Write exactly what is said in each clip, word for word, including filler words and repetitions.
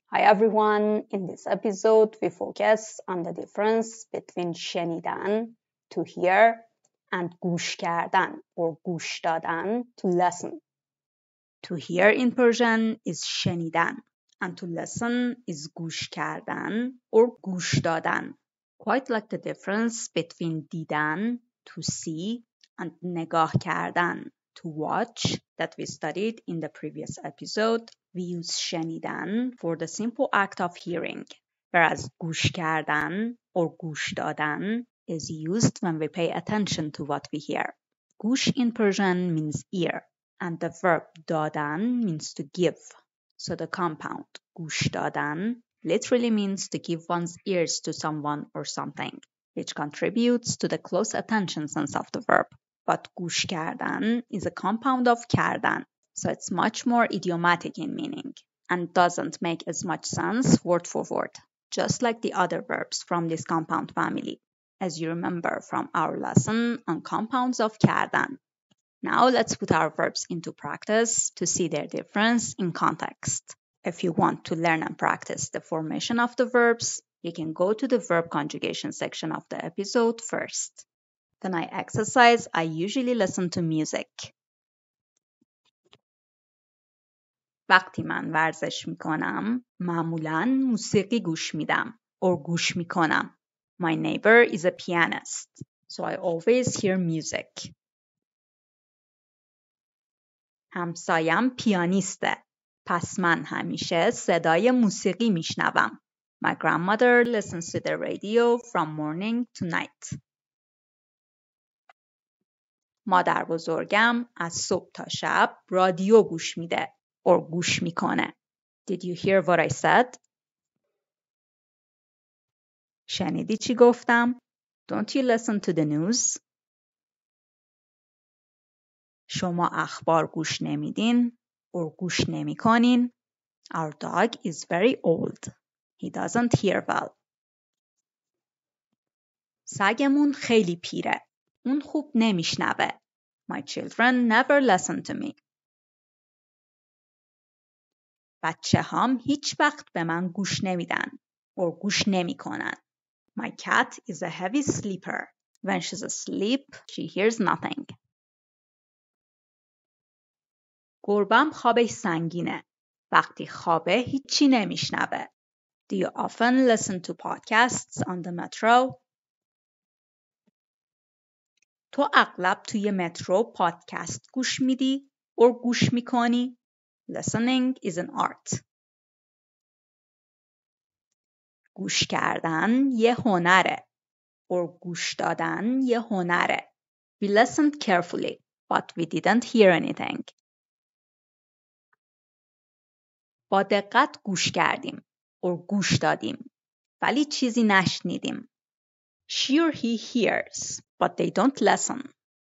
Hi everyone, in this episode we focus on the difference between شنیدن to hear and گوش کردن or گوش دادن to listen. To hear in Persian is شنیدن and to listen is گوش کردن or گوش دادن. Quite like the difference between دیدن to see and نگاه کردن to watch that we studied in the previous episode. We use شنیدن for the simple act of hearing, whereas گوش کردن or گوش دادن is used when we pay attention to what we hear. گوش in Persian means ear, and the verb دادن means to give. So the compound گوش دادن literally means to give one's ears to someone or something, which contributes to the close attention sense of the verb. But گوش کردن is a compound of کردن, so it's much more idiomatic in meaning and doesn't make as much sense word for word, just like the other verbs from this compound family, as you remember from our lesson on compounds of کردن. Now let's put our verbs into practice to see their difference in context. If you want to learn and practice the formation of the verbs, you can go to the verb conjugation section of the episode first. When I exercise, I usually listen to music. وقتی من ورزش میکنم، معمولاً موسیقی گوش میدم or گوش میکنم. My neighbor is a pianist, so I always hear music. همسایم پیانیسته، پس من همیشه صدای موسیقی میشنوم. My grandmother listens to the radio from morning to night. مادر بزرگم از صبح تا شب رادیو گوش میده or گوش میکنه. Did you hear what I said? شنیدی چی گفتم؟ Don't you listen to the news? شما اخبار گوش نمیدین or گوش نمیکنین. Our dog is very old. He doesn't hear well. سگمون خیلی پیره. اون خوب نمیشنوه. My children never listen to me. بچه هام هیچ وقت به من گوش نمیدن or گوش نمیکنن. My cat is a heavy sleeper. When she's asleep, she hears nothing. گربم خوابش سنگینه. وقتی خوابه هیچی نمیشنوه. Do you often listen to podcasts on the metro? تو اغلب توی مترو پادکست گوش میدی or گوش میکنی؟ Listening is an art. گوش کردن یه هنره or گوش دادن یه هنره. We listened carefully, but we didn't hear anything. با دقت گوش کردیم or گوش دادیم ولی چیزی نشنیدیم. Sure he hears, but they don't listen.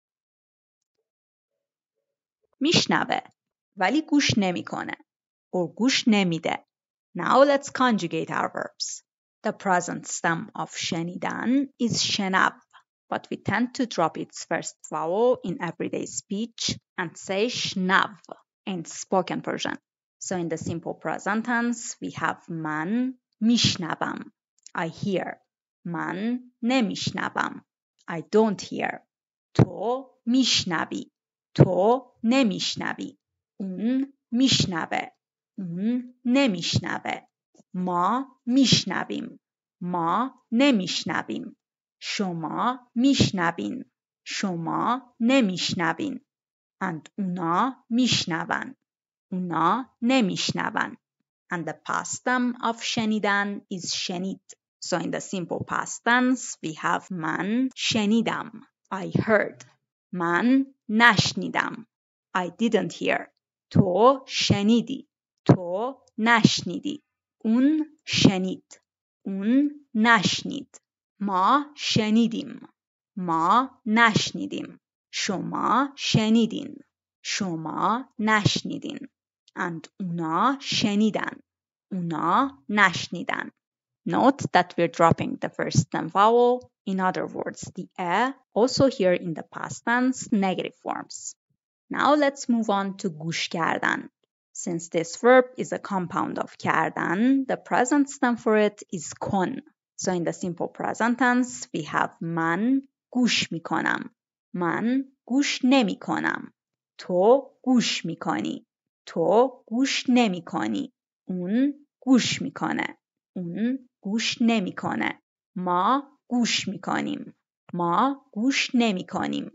میشنوه ولی گوش نمیکنه or گوش نمیده. Now let's conjugate our verbs. The present stem of شنیدن is شنو, but we tend to drop its first vowel in everyday speech and say شنو in spoken Persian. So in the simple present tense, we have من میشنوم. I hear. من نمیشنوم. I don't hear. تو میشنوی. تو نمیشنوی. اون میشنوه. اون نمیشنوه. ما میشنویم. ما نمیشنویم. شما میشنوین. شما نمیشنوین. and اونا میشنون. اونا نمیشنون. And the past stem of شنیدن is شنید. So in the simple past tense we have من شنیدم. I heard. من نشنیدم. I didn't hear. تو شنیدی. تو نشنیدی. اون شنید. اون نشنید. ما شنیدیم. ما نشنیدیم. شما شنیدین. شما نشنیدین. and اونا شنیدن. اونا نشنیدن. Note that we're dropping the first stem vowel. In other words, the e also here in the past tense negative forms. Now let's move on to گوش کردن. Since this verb is a compound of کردن, the present stem for it is کن. So in the simple present tense, we have من گوش میکنم. من گوش نمیکنم. تو گوش میکنی. تو گوش نمیکنی. اون گوش میکنه. اون گوش نمیکنه. ما گوش میکنیم. ما گوش نمیکنیم.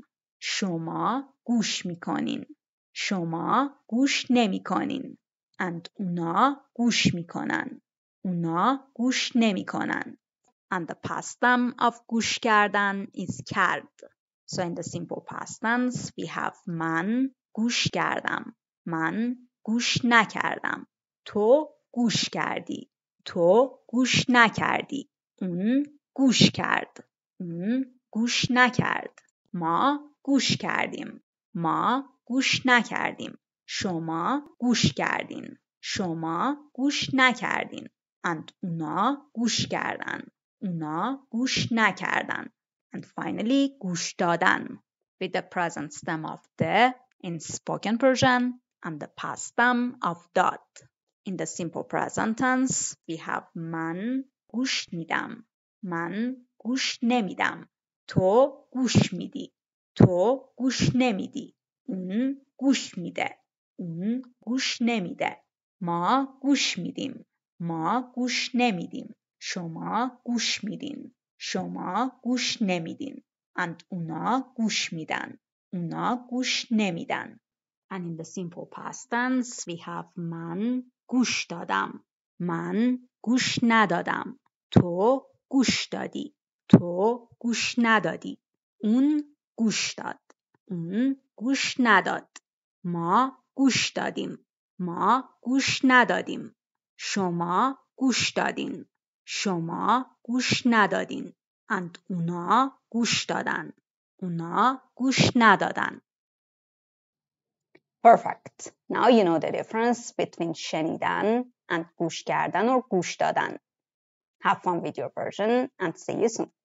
شما گوش میکنین. شما گوش نمیکنین. and اونا گوش میکنن. اونا گوش نمیکنن. And the past stem of گوش کردن is کرد. So in the simple past tense we have من گوش کردم. من گوش نکردم. تو گوش کردی. تو گوش نکردی. اون گوش کرد. اون گوش نکرد. ما گوش کردیم. ما گوش نکردیم. شما گوش کردین. شما گوش نکردین. and اونا گوش کردن. اونا گوش نکردن. And finally گوش دادن with the present stem of the in spoken Persian and the past stem of dad. In the simple present tense we have من گوش میدم. من گوش نمیدم. تو گوش میدی. تو گوش نمیدی. اون گوش میده. اون گوش نمیده. ما گوش میدیم. ما گوش نمیدیم. شما گوش میدین. شما گوش نمیدین. and اونا گوش میدن. اونا گوش نمیدن. And in the simple past tense we have من گوش دادم. من گوش ندادم. تو گوش دادی. تو گوش ندادی. اون گوش داد. اون گوش نداد. ما گوش دادیم. ما گوش ندادیم. شما گوش دادین. شما گوش ندادین. and اونا گوش دادن. اونا گوش ندادن. Perfect. Now you know the difference between شنیدن and گوش کردن or گوش دادن. Have fun with your version and see you soon.